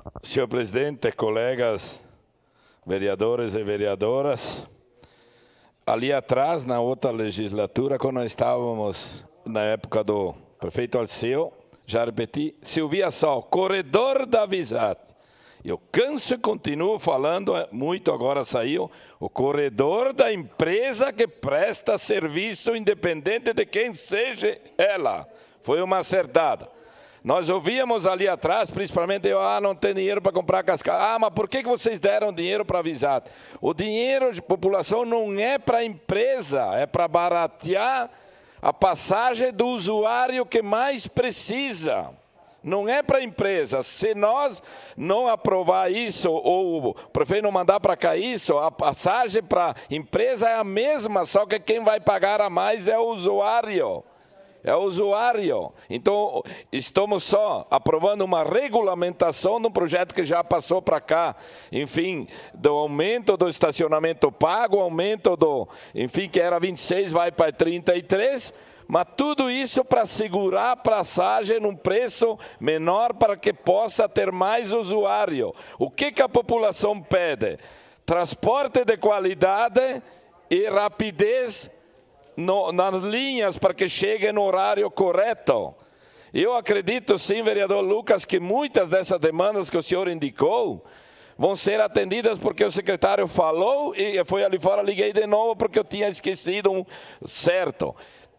Senhor presidente, colegas vereadores e vereadoras, ali atrás, na outra legislatura, quando nós estávamos na época do prefeito Alceu, já repeti, se ouvia só corredor da Visat. Eu canso e continuo falando, muito agora saiu, o corredor da empresa que presta serviço independente de quem seja ela. Foi uma acertada. Nós ouvíamos ali atrás, principalmente, não tem dinheiro para comprar cascalho. Mas por que vocês deram dinheiro para a Visat? O dinheiro de população não é para a empresa, é para baratear a passagem do usuário que mais precisa. Não é para a empresa. Se nós não aprovar isso, ou o prefeito não mandar para cá isso, a passagem para a empresa é a mesma, só que quem vai pagar a mais é o usuário. É o usuário. Então, estamos só aprovando uma regulamentação de um projeto que já passou para cá. Enfim, do aumento do estacionamento pago, aumento do, enfim, que era 26, vai para 33. Mas tudo isso para segurar a passagem num preço menor para que possa ter mais usuário. O que a população pede? Transporte de qualidade e rapidez nas linhas para que chegue no horário correto. Eu acredito sim, vereador Lucas, que muitas dessas demandas que o senhor indicou vão ser atendidas porque o secretário falou e foi ali fora, liguei de novo porque eu tinha esquecido um certo.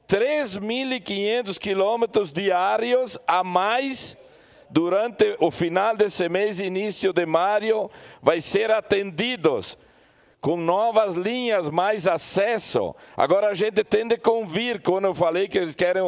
3.500 quilômetros diários a mais durante o final desse mês, início de maio, vai ser atendidos com novas linhas, mais acesso. Agora a gente tem de convir, quando eu falei que eles querem,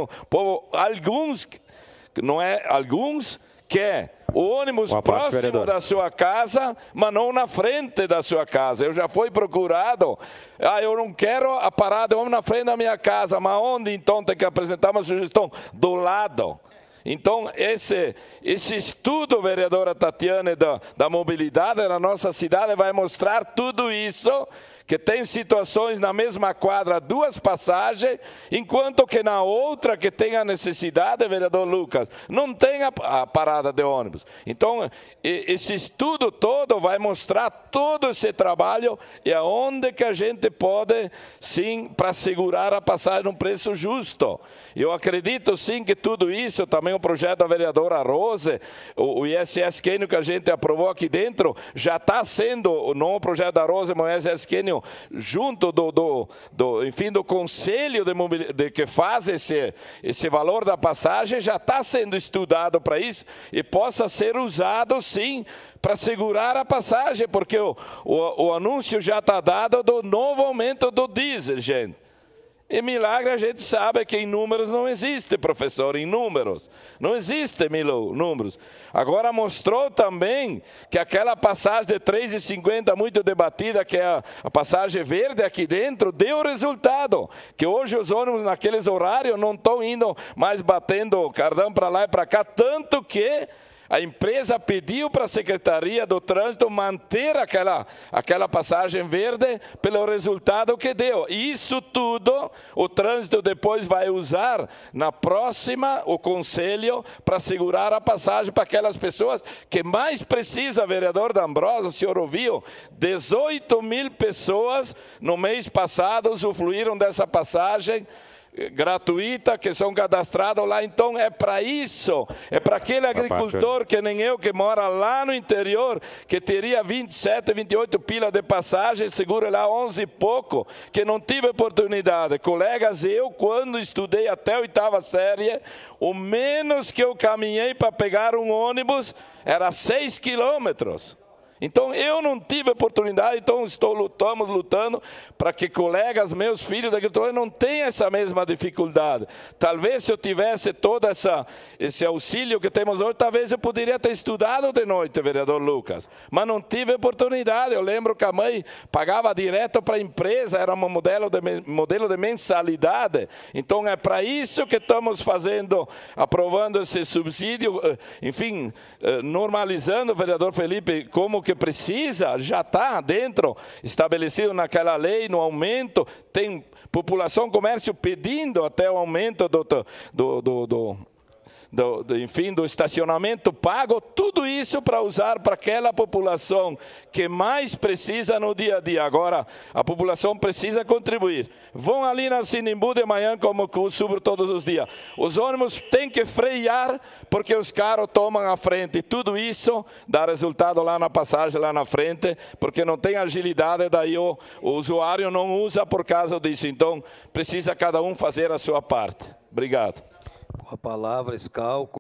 alguns, não é alguns, quer o ônibus próximo da sua casa, mas não na frente da sua casa. Eu já fui procurado, eu não quero a parada de ônibus na frente da minha casa, mas onde então tem que apresentar uma sugestão? Do lado. Então, esse estudo, vereadora Tatiane, da mobilidade na nossa cidade vai mostrar tudo isso, que tem situações na mesma quadra, duas passagens, enquanto que na outra que tem a necessidade, vereador Lucas, não tem a parada de ônibus. Então, esse estudo todo vai mostrar todo esse trabalho e aonde que a gente pode, sim, para segurar a passagem num preço justo. Eu acredito, sim, que tudo isso, também o projeto da vereadora Rose, o ISS Quênio que a gente aprovou aqui dentro, já está sendo, não o projeto da Rose, mas o ISS Quênio, junto enfim, do conselho que faz esse valor da passagem, já está sendo estudado para isso e possa ser usado, sim, para segurar a passagem, porque o anúncio já está dado do novo aumento do diesel, gente. E milagre a gente sabe que em números não existe, professor, em números. Não existe números. Agora mostrou também que aquela passagem de 3,50 muito debatida, que é a passagem verde aqui dentro, deu resultado. Que hoje os ônibus naqueles horários não estão indo mais batendo cardão para lá e para cá, tanto que a empresa pediu para a Secretaria do Trânsito manter aquela passagem verde pelo resultado que deu. E isso tudo o trânsito depois vai usar na próxima, o conselho, para segurar a passagem para aquelas pessoas que mais precisam. Vereador D'Ambrosio, o senhor ouviu? 18.000 pessoas no mês passado usufruíram dessa passagem gratuita, que são cadastrados lá. Então é para isso, é para aquele agricultor que nem eu, que mora lá no interior, que teria 27, 28 pila de passagem, segura lá 11 e pouco, que não tive oportunidade. Colegas, eu quando estudei até a 8ª série, o menos que eu caminhei para pegar um ônibus era 6 quilômetros. Então, eu não tive oportunidade, então estamos lutando para que colegas, meus filhos da agricultura, não tenham essa mesma dificuldade. Talvez se eu tivesse todo esse auxílio que temos hoje, talvez eu poderia ter estudado de noite, vereador Lucas. Mas não tive oportunidade. Eu lembro que a mãe pagava direto para a empresa, era um modelo de mensalidade. Então, é para isso que estamos fazendo, aprovando esse subsídio, enfim, normalizando, vereador Felipe, como que precisa, já está dentro, estabelecido naquela lei, no aumento, tem população, comércio pedindo até o aumento enfim, do estacionamento pago, tudo isso para usar para aquela população que mais precisa no dia a dia. Agora, a população precisa contribuir. Vão ali na Sinimbu de manhã, como eu subo todos os dias. Os ônibus têm que frear, porque os carros tomam a frente. Tudo isso dá resultado lá na passagem, lá na frente, porque não tem agilidade, daí o usuário não usa por causa disso. Então, precisa cada um fazer a sua parte. Obrigado. Com a palavra, Escalco.